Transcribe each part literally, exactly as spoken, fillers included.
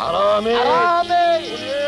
حرامي حرامي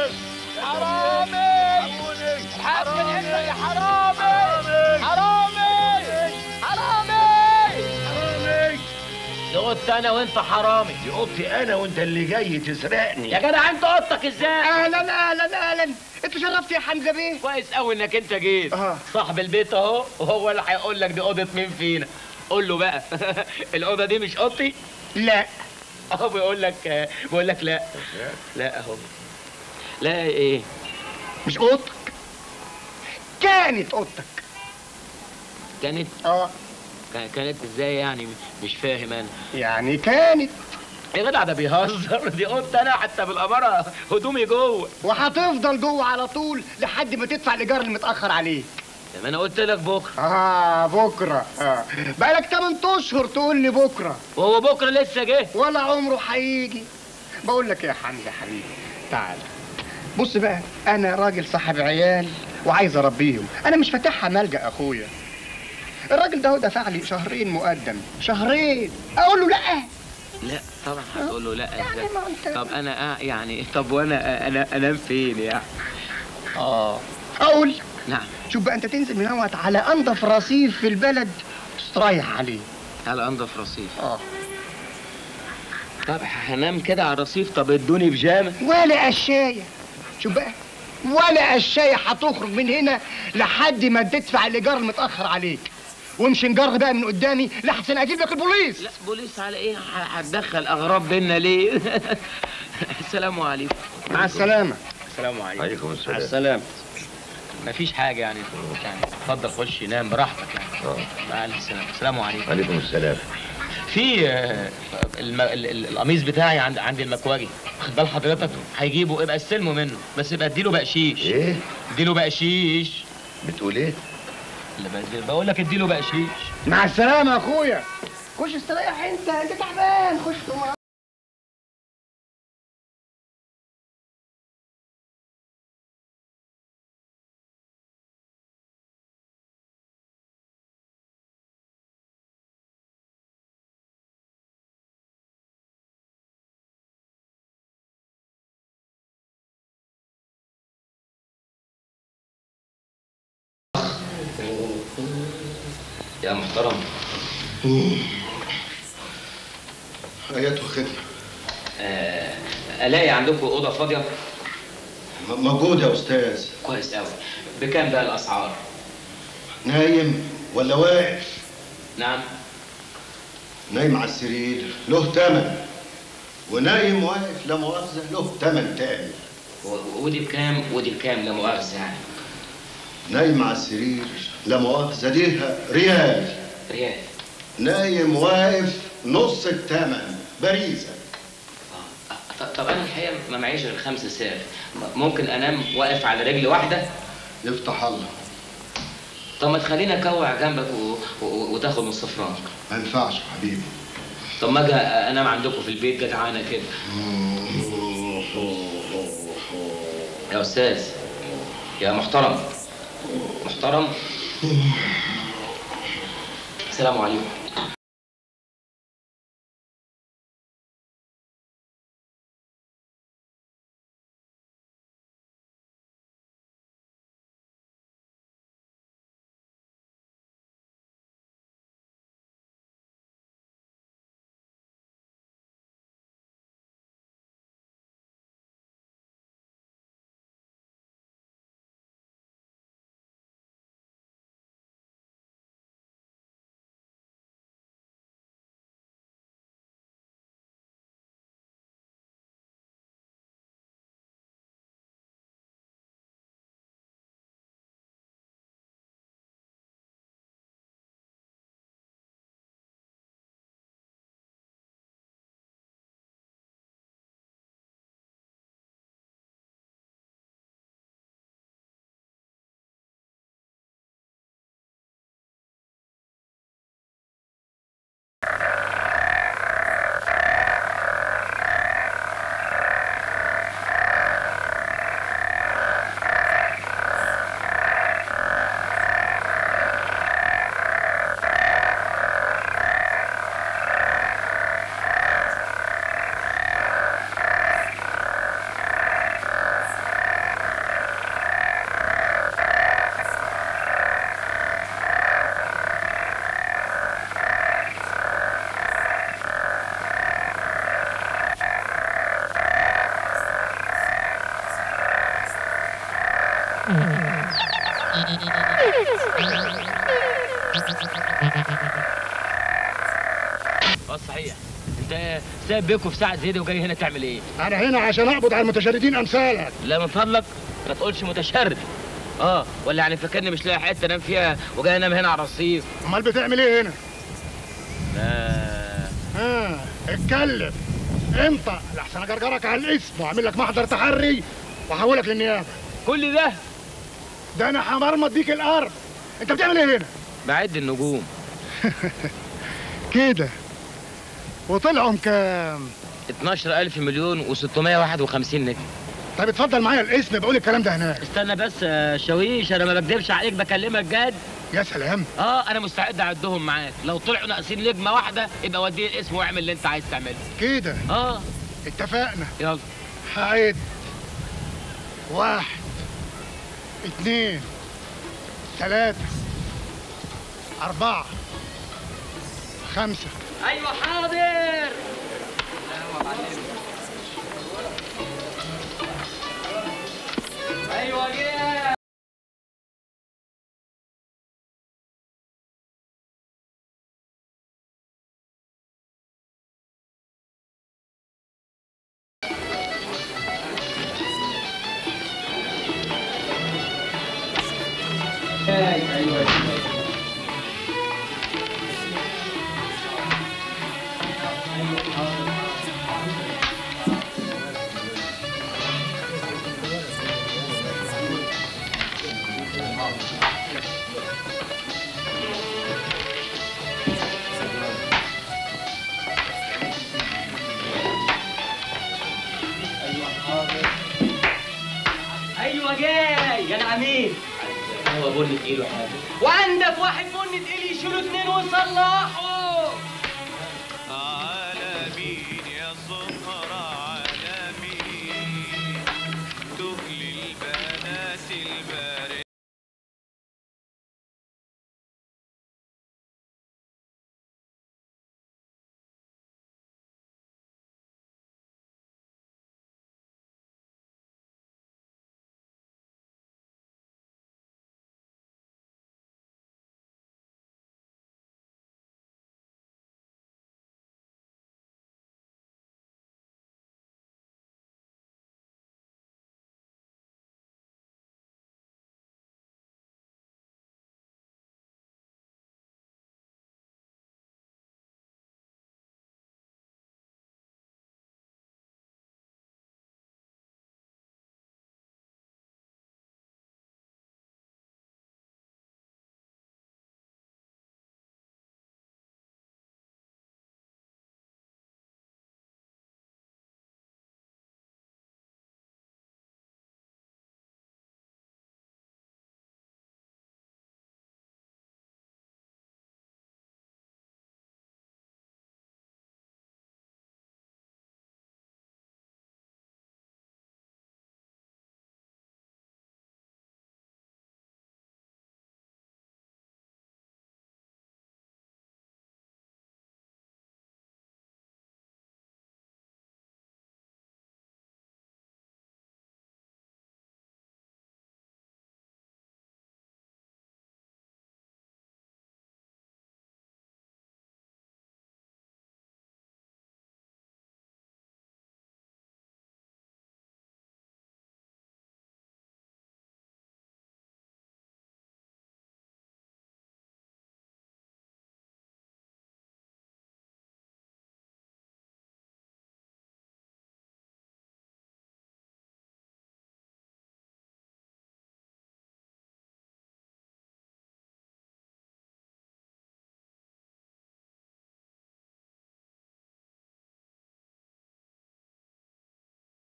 حرامي الحاج الحته يا حرامي حرامي حرامي حرامي دي اوضتي انا وانت حرامي. دي اوضتي انا وانت اللي جاي تسرقني. يا جدع انت اوضتك ازاي؟ اهلا اهلا اهلا، انت شرفت يا حمزه بيه. كويس قوي انك انت جيت. اه. صاحب البيت اهو، وهو اللي هيقول لك دي اوضه مين فينا. قول له بقى الاوضه دي مش اوضتي؟ لا اهو بيقول لك بيقول لك لا لا اهو. لا ايه؟ مش اوضتك، كانت اوضتك. كانت؟ اه كا- كانت ازاي يعني؟ مش فاهم انا. يعني كانت، يا جدع ده بيهزر. دي اوضتي انا حتى بالاماره هدومي جوه. وهتفضل جوه على طول لحد ما تدفع الايجار المتاخر عليك. طب انا قلت لك بكره. اه بكره. اه بقالك تمن اشهر تقول لي بكره، وهو بكره لسه جه؟ ولا عمره هيجي. بقول لك يا حمزه حبيبي، تعال بص بقى، انا راجل صاحب عيال وعايز اربيهم، انا مش فاتحها ملجأ اخويا. الراجل ده هو دفع لي شهرين مقدم، شهرين، اقول له لا؟ لا طبعا هتقول له لا ازاي؟ يعني ما انت- طب انا آه يعني طب وانا انا انام فين يعني؟ اه اقول نعم. شوف بقى، انت تنزل من هوت على انضف رصيف في البلد تستريح عليه. على انضف رصيف. اه طب هنام كده على الرصيف؟ طب ادوني بيجامه. ولا قشايه. شوف بقى، ولا قشايه هتخرج من هنا لحد ما تدفع الايجار المتاخر عليك. وامشي نجر بقى من قدامي لحسن اجيب لك البوليس. لا بوليس على ايه؟ ه- هتدخل اغراب بينا ليه؟ السلام عليكم. مع السلامه. السلام عليكم. عليكم مع السلام. السلامه. مفيش حاجه يعني، يعني اتفضل خش نام براحتك يعني. اه مع الف سلامه. السلام عليكم. عليكم السلام. في آه، الم... ال- ال- القميص بتاعي عند عند المكواجي، واخد بال حضرتك؟ هيجيبه، ابقى استلمه منه، بس يبقى اديله بقشيش. ايه اديله بقشيش. بتقول ايه؟ اللي بدي- بقول لك اديله بقشيش. مع السلامه يا اخويا. خش استريح، انت انت تعبان، خش. يا محترم. ايات وخدمة. آه، الاقي عندكم اوضه فاضيه؟ م- موجود يا استاذ. كويس قوي. بكام بقى الاسعار؟ نايم ولا واقف؟ نعم. نايم على السرير له تمن، ونايم واقف لا مؤاخذة له تمن تاني. و- ودي بكام ودي بكام لا مؤاخذه يعني؟ نايم على السرير لا مؤاخذة ديها ريال، ريال. نايم واقف نص التمن باريزة. آه، ط- طب انا الحقيقه ما معيش غير خمسة ساغ، م- ممكن انام واقف على رجل واحده؟ يفتح الله. طب ما تخليني اكوع جنبك و... و... وتاخد نص فرنك. ما ينفعش يا حبيبي. طب ما اجي انام عندكم في البيت جدعانه كده. يا استاذ، يا محترم، محترم. السلام عليكم. اه صحيح، انت سايب بيكو في ساعة زي دي وجاي هنا تعمل ايه؟ انا هنا عشان اقبض على المتشردين امثالك. لا من فضلك ما تقولش متشرد. اه ولا يعني فاكرني مش لاقي حته انام فيها وجاي انام هنا على الرصيف؟ امال بتعمل ايه هنا؟ لا ها اتكلم انت لحسن اجرجرك على الاسم واعمل لك محضر تحري واحولك للنيابه. كل ده ده انا همرمط بيك الارض. انت بتعمل ايه هنا؟ بعد النجوم. كده وطلعهم كام؟ اتناشر ألف مليون وستمية وواحد وخمسين نجم. طب اتفضل معايا الاسم بقول الكلام ده هناك. استنى بس يا شاويش، انا ما بكدبش عليك، بكلمك جد. يا سلام. اه انا مستعد اعدهم معاك، لو طلعوا ناقصين نجمه واحده يبقى وديه الاسم واعمل اللي انت عايز تعمله. كده اه اتفقنا. يلا هعد. واحد اتنين تلاتة أربعة خمسة. ايوه حاضر. ايوه جاي. ايوه ايوه جاي يا العميد. هو بن تقيل وحاجه، وعندك واحد بن تقيل يشيلوا اتنين ويصلحوا. على مين يا سهرة على مين تهل البنات البارد.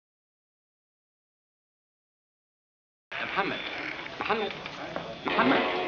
يا محمد محمد محمد